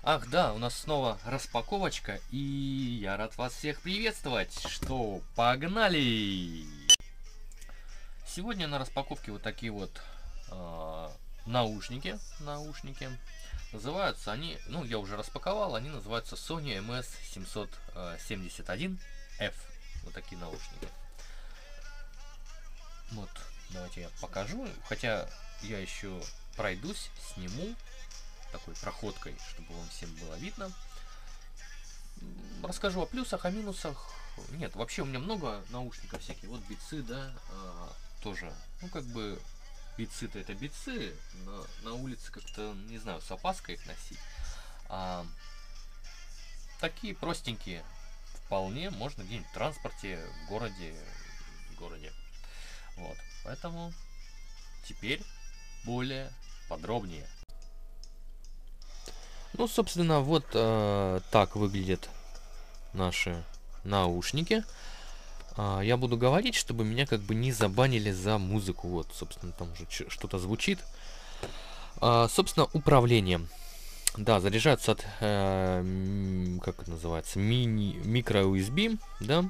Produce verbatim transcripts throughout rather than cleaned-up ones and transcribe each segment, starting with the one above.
Ах да, у нас снова распаковочка, и я рад вас всех приветствовать. Что, погнали! Сегодня на распаковке вот такие вот э, наушники. Наушники. Называются они, ну я уже распаковал, они называются Sony эм эс семьсот семьдесят один эф. Вот такие наушники. Вот, давайте я покажу. Хотя я еще пройдусь, сниму такой проходкой, чтобы вам всем было видно. Расскажу о плюсах, о минусах. Нет, вообще у меня много наушников всякие. Вот битсы, да, а, тоже. Ну, как бы, битсы-то это битсы. На, на улице как-то, не знаю, с опаской их носить. А, такие простенькие. Вполне можно где-нибудь в транспорте, в городе, в городе. Вот, поэтому теперь более подробнее. Ну, собственно, вот э, так выглядят наши наушники. А, я буду говорить, чтобы меня как бы не забанили за музыку. Вот, собственно, там уже что-то звучит. А, собственно, управление. Да, заряжаются от, э, как это называется, мини, микро ю эс би, да.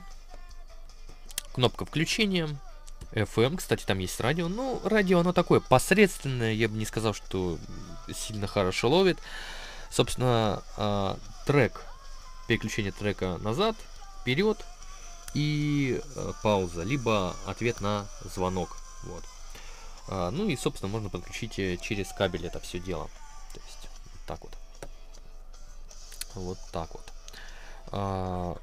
Кнопка включения. эф эм, кстати, там есть радио. Ну, радио, оно такое посредственное. Я бы не сказал, что сильно хорошо ловит. Собственно, э, трек, переключение трека назад, вперед и э, пауза, либо ответ на звонок. Вот. А, ну и, собственно, можно подключить через кабель это все дело. То есть, вот так вот. Вот так вот. А,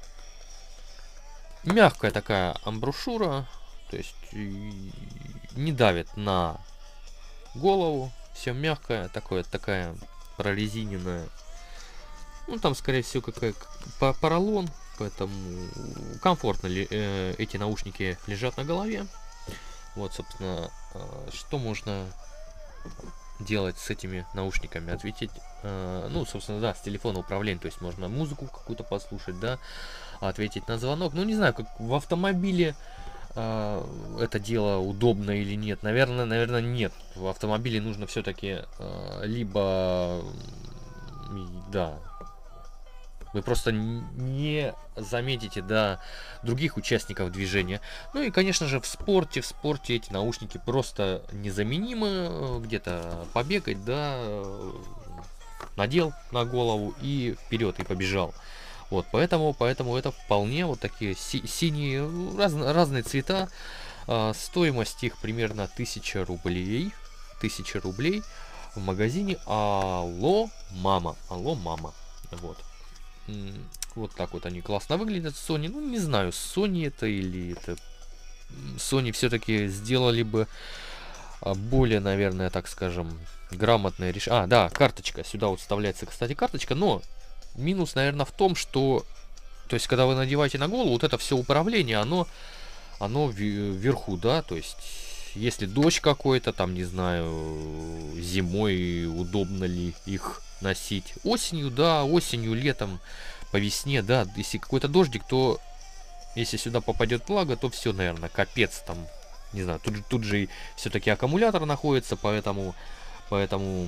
мягкая такая амбушюра, то есть не давит на голову, все мягкое, такое, такая прорезиненная. Ну, там, скорее всего, какая поролон, поэтому комфортно ли, э, эти наушники лежат на голове. Вот, собственно, э, что можно делать с этими наушниками? Ответить, э, ну, собственно, да, с телефона управления, то есть можно музыку какую-то послушать, да, ответить на звонок. Ну, не знаю, как в автомобиле э, это дело удобно или нет. Наверное, наверное, нет. В автомобиле нужно все-таки э, либо, да, вы просто не заметите, да, других участников движения. Ну и, конечно же, в спорте, в спорте эти наушники просто незаменимы. Где-то побегать, да, надел на голову и вперед, и побежал. Вот, поэтому, поэтому это вполне вот такие си синие, раз, разные цвета. А, стоимость их примерно тысяча рублей. Тысяча рублей в магазине Алло Мама. Алло Мама. Вот. Вот так вот они классно выглядят. Sony, ну не знаю, Sony это или это Sony все-таки сделали бы более, наверное, так скажем, грамотное решение. А, да, карточка. Сюда вот вставляется, кстати, карточка. Но минус, наверное, в том, что, то есть, когда вы надеваете на голову, вот это все управление, оно, оно вверху, да, то есть, если дождь какой-то, там, не знаю, зимой удобно ли их носить. Осенью, да, осенью, летом, по весне, да, если какой-то дождик, то если сюда попадет влага, то все, наверное, капец там, не знаю, тут, тут же все-таки аккумулятор находится, поэтому, поэтому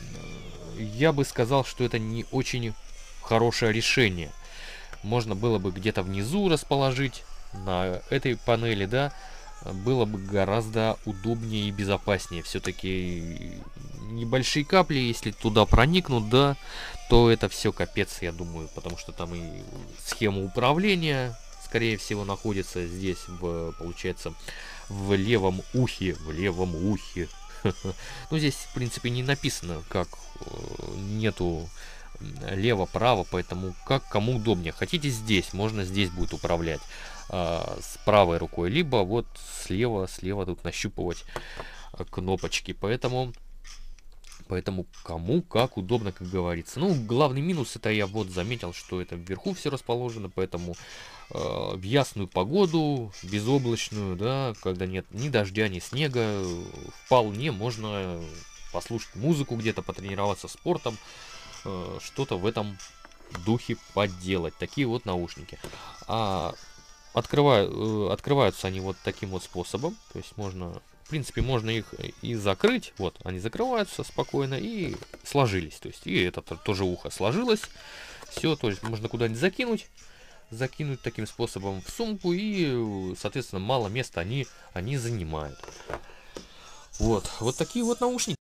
я бы сказал, что это не очень хорошее решение. Можно было бы где-то внизу расположить на этой панели, да, было бы гораздо удобнее и безопаснее. Все-таки небольшие капли, если туда проникнут, да, то это все капец, я думаю, потому что там и схема управления, скорее всего, находится здесь, в, получается, в левом ухе, в левом ухе. Ну, здесь, в принципе, не написано, как нету лево-право, поэтому как кому удобнее. Хотите здесь, можно здесь будет управлять а, с правой рукой, либо вот слева, слева тут нащупывать а, кнопочки. Поэтому, поэтому кому как удобно, как говорится. Ну, главный минус это я вот заметил, что это вверху все расположено, поэтому э, в ясную погоду, безоблачную, да, когда нет ни дождя, ни снега, вполне можно послушать музыку где-то, потренироваться спортом, что-то в этом духе поделать. Такие вот наушники. А открываю, э, открываются они вот таким вот способом. То есть можно, в принципе, можно их и закрыть. Вот, они закрываются спокойно и сложились. То есть и это тоже ухо сложилось. Все, то есть можно куда-нибудь закинуть. Закинуть таким способом в сумку, и, соответственно, мало места они, они занимают. Вот, вот такие вот наушники.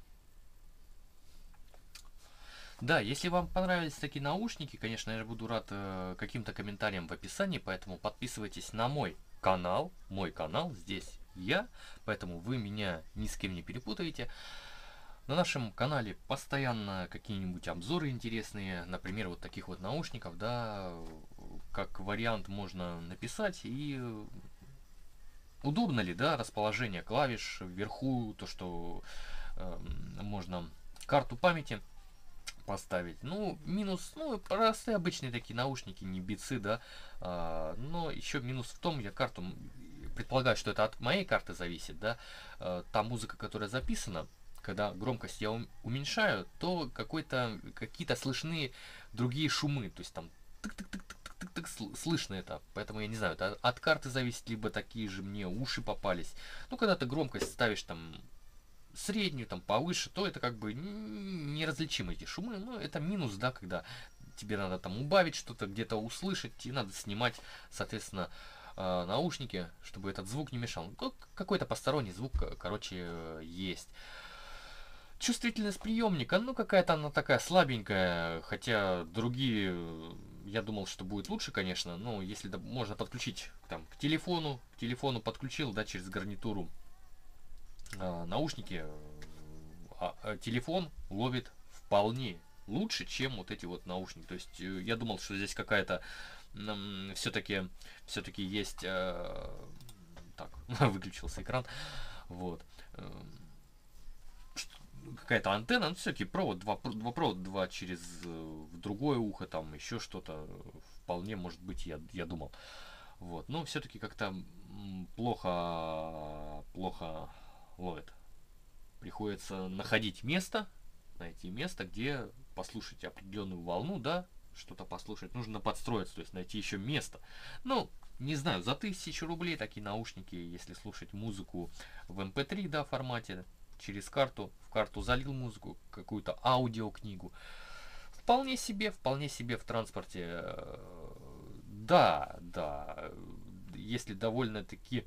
Да, если вам понравились такие наушники, конечно, я буду рад э, каким-то комментариям в описании, поэтому подписывайтесь на мой канал, мой канал, здесь я, поэтому вы меня ни с кем не перепутаете. На нашем канале постоянно какие-нибудь обзоры интересные, например, вот таких вот наушников, да, как вариант можно написать, и удобно ли, да, расположение клавиш вверху, то, что э, можно карту памяти поставить. Ну, минус, ну, простые обычные такие наушники, не битсы, да, а, но еще минус в том, я карту, предполагаю, что это от моей карты зависит, да, а, та музыка, которая записана, когда громкость я уменьшаю, то какой-то, какие-то слышны другие шумы, то есть там тык-тык-тык-тык-тык-тык слышно это, поэтому я не знаю, это от карты зависит, либо такие же мне уши попались. Ну, когда ты громкость ставишь там среднюю, там повыше, то это как бы неразличимы эти шумы. Ну, это минус, да, когда тебе надо там убавить что-то, где-то услышать, и надо снимать, соответственно, наушники, чтобы этот звук не мешал. Какой-то посторонний звук, короче, есть. Чувствительность приемника, ну какая-то она такая слабенькая, хотя другие, я думал, что будет лучше, конечно, но если да, можно подключить там к телефону, к телефону подключил, да, через гарнитуру э, наушники, э, э, телефон ловит вполне лучше, чем вот эти вот наушники. То есть э, я думал, что здесь какая-то э, все-таки все-таки есть, э, так, выключился экран, вот. Какая-то антенна, ну все-таки провод, два, два провода, два через э, в другое ухо, там еще что-то, вполне может быть, я, я думал. Вот, но все-таки как-то плохо, плохо ловит. Приходится находить место, найти место, где послушать определенную волну, да, что-то послушать, нужно подстроиться, то есть найти еще место. Ну, не знаю, за тысячу рублей такие наушники, если слушать музыку в эм пэ три, да, формате, через карту, в карту залил музыку, какую-то аудиокнигу. Вполне себе, вполне себе в транспорте. Да, да, если довольно-таки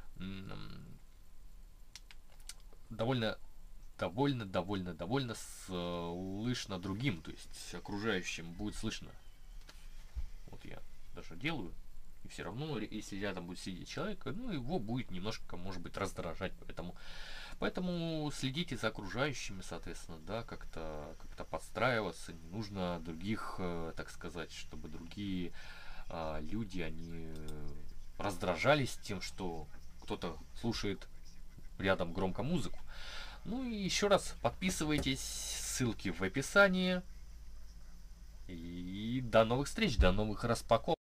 довольно довольно, довольно, довольно слышно другим, то есть окружающим будет слышно. Вот я даже делаю, и все равно, если рядом будет сидеть человек, ну его будет немножко, может быть, раздражать, поэтому Поэтому следите за окружающими, соответственно, да, как-то как-то подстраиваться. Не нужно других, э, так сказать, чтобы другие э, люди, они раздражались тем, что кто-то слушает рядом громко музыку. Ну и еще раз подписывайтесь, ссылки в описании. И до новых встреч, до новых распаковок.